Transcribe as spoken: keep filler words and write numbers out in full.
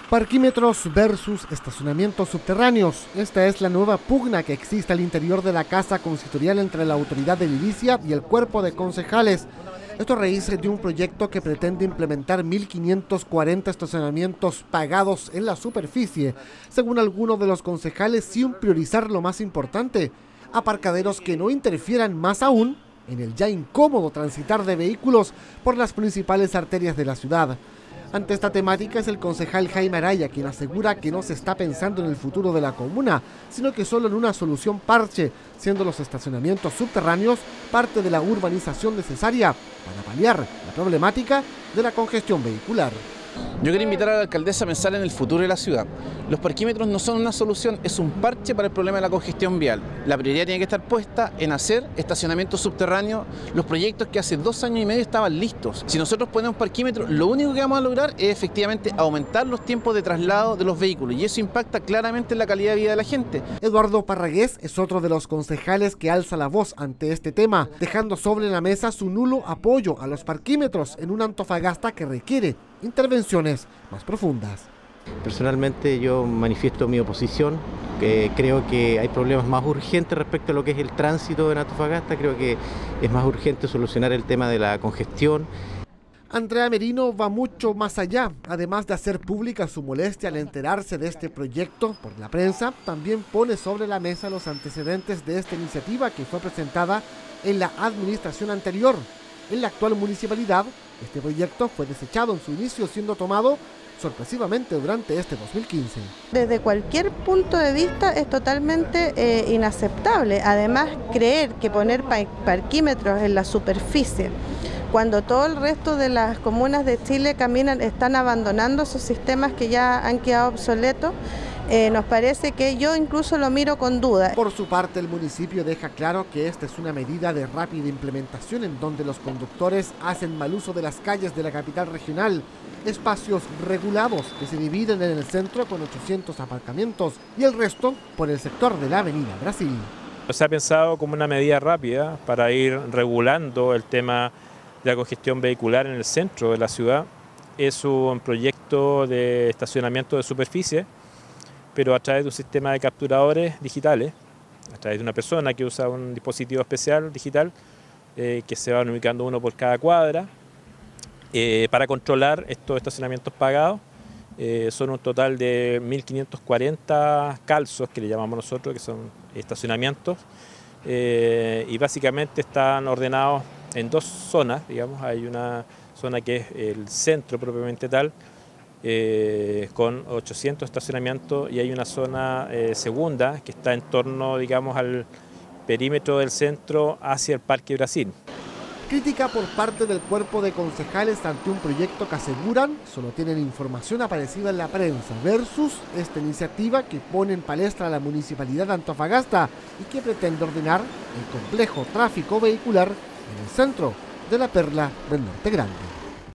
Parquímetros versus estacionamientos subterráneos. Esta es la nueva pugna que existe al interior de la Casa Consistorial entre la autoridad edilicia y el cuerpo de concejales. Esto a raíz de un proyecto que pretende implementar mil quinientos cuarenta estacionamientos pagados en la superficie, según algunos de los concejales, sin priorizar lo más importante, aparcaderos que no interfieran más aún en el ya incómodo transitar de vehículos por las principales arterias de la ciudad. Ante esta temática es el concejal Jaime Araya quien asegura que no se está pensando en el futuro de la comuna, sino que solo en una solución parche, siendo los estacionamientos subterráneos parte de la urbanización necesaria para paliar la problemática de la congestión vehicular. Yo quiero invitar a la alcaldesa a pensar en el futuro de la ciudad. Los parquímetros no son una solución, es un parche para el problema de la congestión vial. La prioridad tiene que estar puesta en hacer estacionamientos subterráneos, los proyectos que hace dos años y medio estaban listos. Si nosotros ponemos parquímetros, lo único que vamos a lograr es efectivamente aumentar los tiempos de traslado de los vehículos y eso impacta claramente en la calidad de vida de la gente. Eduardo Parragués es otro de los concejales que alza la voz ante este tema, dejando sobre la mesa su nulo apoyo a los parquímetros en una Antofagasta que requiere intervenciones más profundas. Personalmente yo manifiesto mi oposición, que creo que hay problemas más urgentes respecto a lo que es el tránsito en Antofagasta, creo que es más urgente solucionar el tema de la congestión. Andrea Merino va mucho más allá, además de hacer pública su molestia al enterarse de este proyecto por la prensa, también pone sobre la mesa los antecedentes de esta iniciativa que fue presentada en la administración anterior. En la actual municipalidad, este proyecto fue desechado en su inicio, siendo tomado sorpresivamente durante este dos mil quince. Desde cualquier punto de vista es totalmente eh, inaceptable. Además, creer que poner parquímetros en la superficie, cuando todo el resto de las comunas de Chile caminan, están abandonando esos sistemas que ya han quedado obsoletos, Eh, nos parece que yo incluso lo miro con duda. Por su parte, el municipio deja claro que esta es una medida de rápida implementación en donde los conductores hacen mal uso de las calles de la capital regional, espacios regulados que se dividen en el centro con ochocientos aparcamientos y el resto por el sector de la avenida Brasil. Se ha pensado como una medida rápida para ir regulando el tema de la congestión vehicular en el centro de la ciudad. Es un proyecto de estacionamiento de superficie, pero a través de un sistema de capturadores digitales, a través de una persona que usa un dispositivo especial digital, eh, que se van ubicando uno por cada cuadra, eh, para controlar estos estacionamientos pagados. Eh, son un total de mil quinientos cuarenta calzos, que le llamamos nosotros, que son estacionamientos, eh, y básicamente están ordenados en dos zonas, digamos. Hay una zona que es el centro propiamente tal, Eh, con ochocientos estacionamientos, y hay una zona eh, segunda que está en torno, digamos, al perímetro del centro hacia el Parque Brasil. Crítica por parte del cuerpo de concejales ante un proyecto que aseguran solo tienen información aparecida en la prensa versus esta iniciativa que pone en palestra a la municipalidad de Antofagasta y que pretende ordenar el complejo tráfico vehicular en el centro de la perla del Norte Grande.